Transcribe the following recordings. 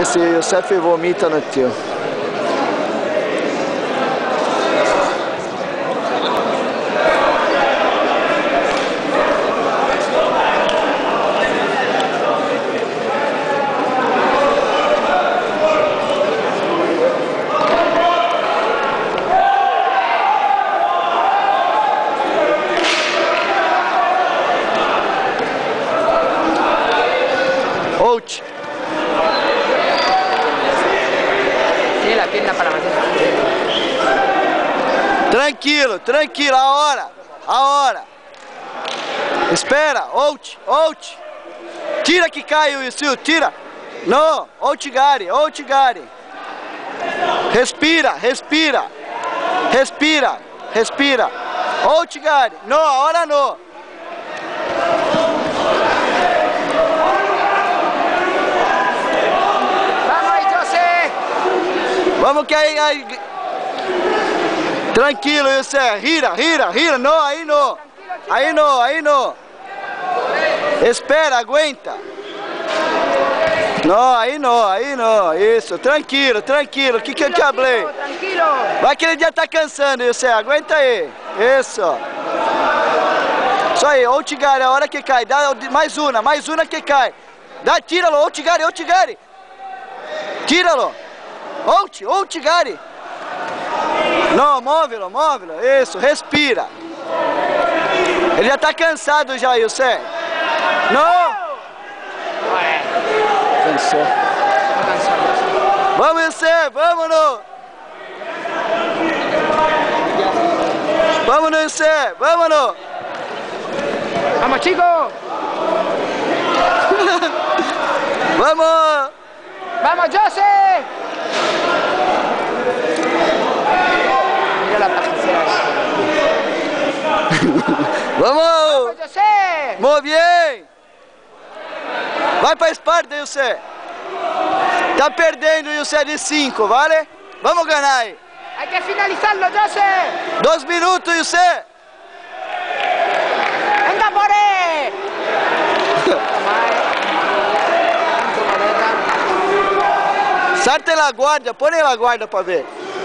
Esse Youssef vomita no tio. Out. Tiene la pierna para meter. Tranquilo, tranquilo, a hora. Espera, out. Tira que cai, Wilson, tira. Não, out Gary. Respira. Out Gary, não, agora não. Vamos que aí. Tranquilo, Youssef. Gira. Não, aí não. Espera, aguenta. Não, aí não. Isso, tranquilo. O que eu te falei? Tranquilo. Vai que ele já tá cansando, Youssef. Aguenta aí. Isso. Isso aí, Outgari, a hora que cai. Dá mais uma que cai. Tira-lo, Outgari. Tira-lo. Outgari. Não, móvel. Isso, respira. Ele já tá cansado já, Youssef. Não. Cansou. Vamos, Youssef, vamos no. Youssef, vamos no. Vamos, chicos. Vamos, José. Mira la pasajera. Vamos, José. Muy bien. Vai pra Esparta, Youssef. Tá perdendo, Youssef, de 5, vale? Vamos ganhar aí. Hay que finalizarlo, José. 2 minutos, Youssef. Venga por él. Sarta la guarda, põe la guarda pra ver.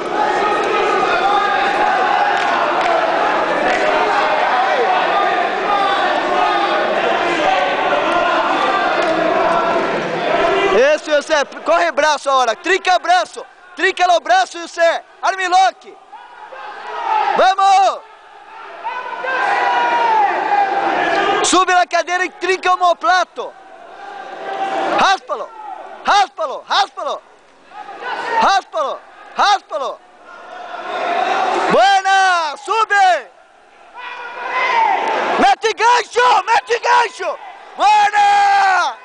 Isso, Youssef, corre braço agora, trinca o braço, Youssef, Armilock. Vamos! Sube na cadeira e trinca o omoplato. Ráspalo. Buena, sube. Mete gancho. Buena.